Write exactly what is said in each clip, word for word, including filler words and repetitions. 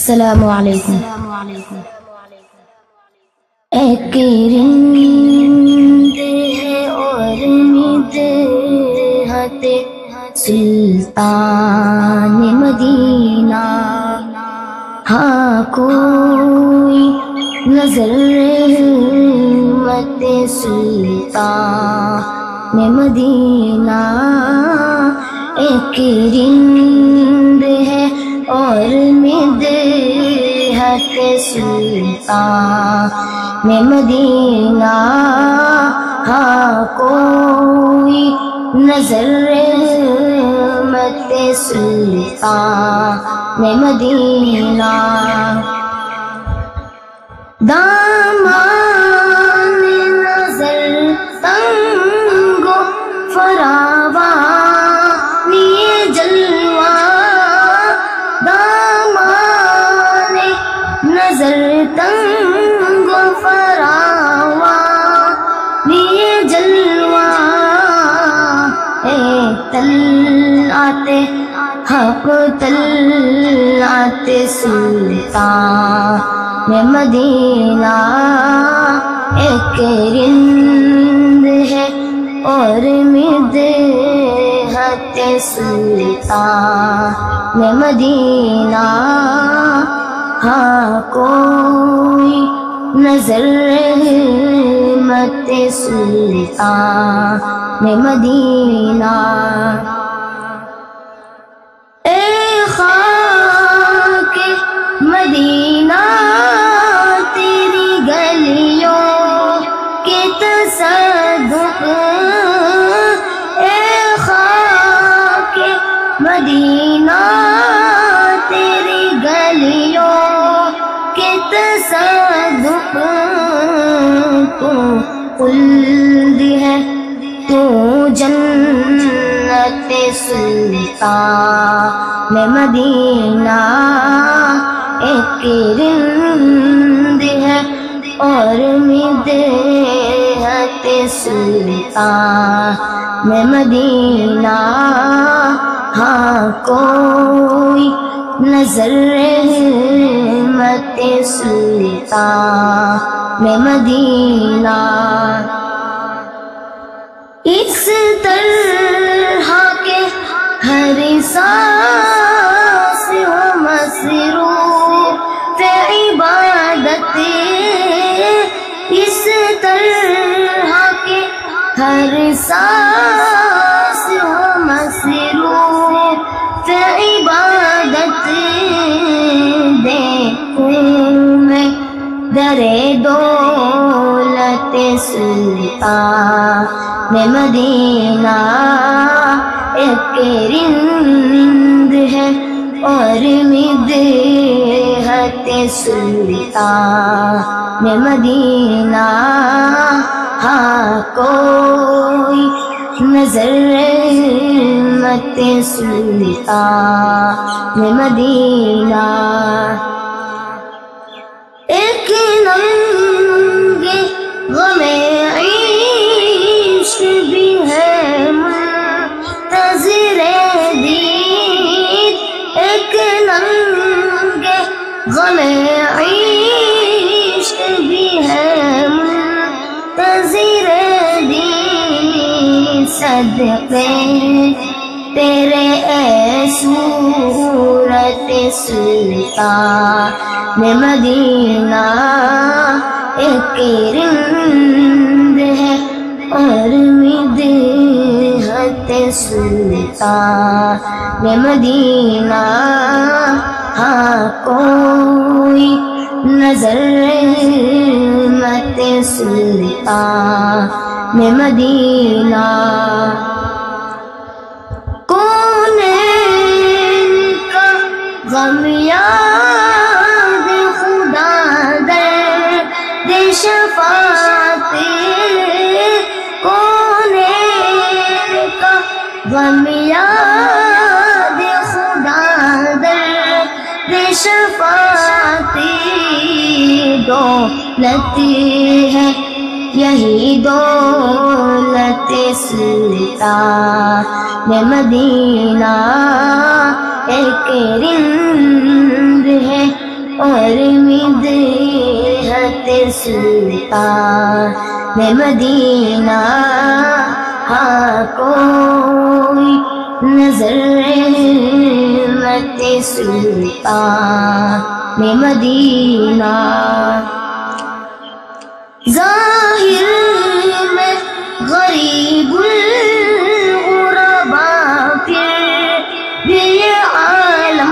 السلام علیکم۔ ایک رند ہے اور مدحت سلطان مدینہ، ہاں کوئی نظر رحمت سلطان مدینہ۔ ایک رند ہے اور مدحت سلطان مدینہ، ہاں کوئی نظر رحمت سلطان مدینہ۔ دامان نظر تنگ و فراوان یہ جلوہ، دامان نظر تنگ و فراوان یہ جلوہ، اے طلعت حق طلعت سلطان مدینہ۔ ایک رند ہے اور مدحت سلطان مدینہ، ہاں کوئی نظر رحمت سلطان مدینہ۔ اے خاک مدینہ تیری گلیوں کے تصدق، اے خاک مدینہ تیری گلیوں کے تصدق، تو خلد ہے تو جنت سلطان مدینہ۔ ایک رند ہے اور مدحت سلطان مدینہ، ہاں کوئی نظر رحمت سلطان مدینہ۔ اس طرح کے ہر سانس و مصروف عبادت، اس طرح کے ہر سانس و مصروف عبادت، دیکھوں میں در دولت سلطان مدینہ۔ ایک رند ہے اور مدحت سلطان مدینہ، ہاں کوئی نظر رحمت سلطان مدینہ۔ ایک ننگ غم عشق بھی ہے منتظر دید، ایک ننگ غم عشق بھی ہے منتظر دید، صدقے تیرے اے صورت سلطان مدینہ۔ ایک رند ہے اور مدحت سلطان مدینہ، ہاں کوئی نظر رحمت سلطان مدینہ۔ کونین کا غم یاد خدا درد شفاعت، کونین کا غم یاد خدا درد شفاعت، دولت ہے یہی دولت سلطان مدینہ۔ ایک رند ہے اور مدحت سلطان مدینہ ہاں کوئی نظر رحمت سلطان مدینہ ظاہر میں غریب الغرباء پھر بھی عالم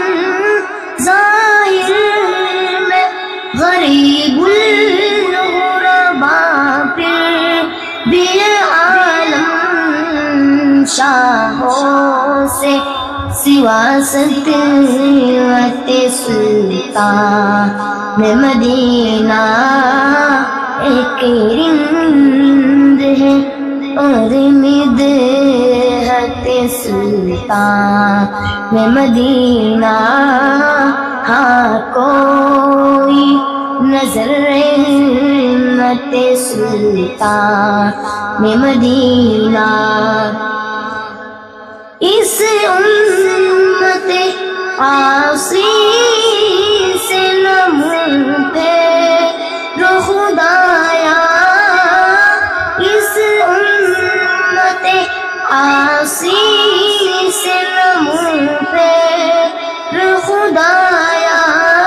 ظاہر میں غریب الغرباء پھر بھی عالم شاہوں سے سوا سطوت سلطان مدینہ ایک رند ہے اور مدحت سلطان مدینہ ہاں کوئی نظر رحمت سلطان مدینہ اس امت عاصی سے نہ منہ پہ رو خدایا اس امت عاصی سے نہ منہ پہ رو خدایا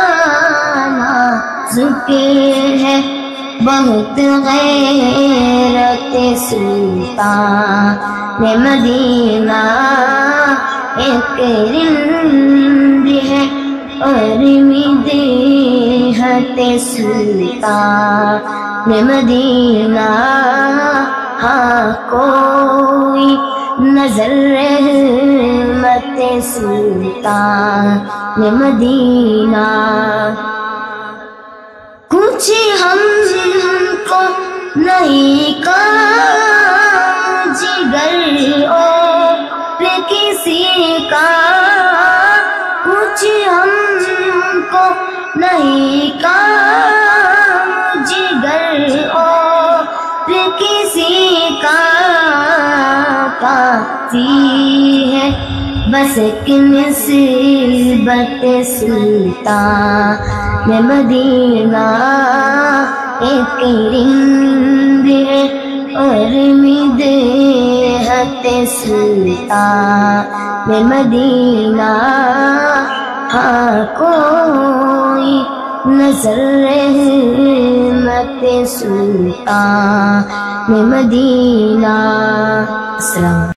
نازک ہے بہت غیرت سلطان مدینہ ایک رند ہے اور مدحت سلطان مدینہ ہاں کوئی نظر رحمت سلطان مدینہ کچھ ہم کو نہیں کام جگر اور کسی کا کچھ ہم کو نہیں کام جگر اور کسی کا کافی ہے بس ایک نسبت سلطان مدینہ ایک رند ہے اور مدحت سلطان مدینہ ہاں کوئی نظر رحمت سلطان مدینہ. السلام